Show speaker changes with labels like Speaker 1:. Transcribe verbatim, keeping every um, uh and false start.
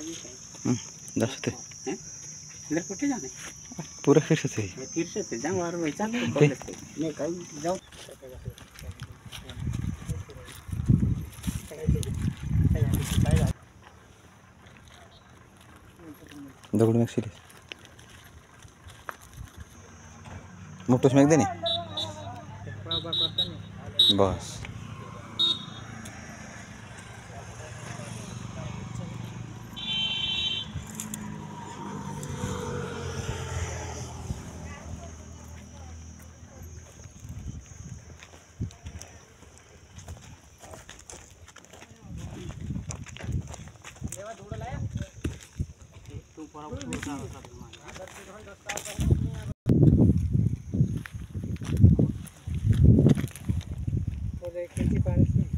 Speaker 1: दस थे
Speaker 2: इधर कुठे जाने
Speaker 1: पूरा फिर से
Speaker 2: फिर से जाऊँ और वैसा कॉलेज से मैं कहीं जाऊँ
Speaker 1: दगड़ में सीरीज मोटो में देने बस
Speaker 2: और एक इंची पानी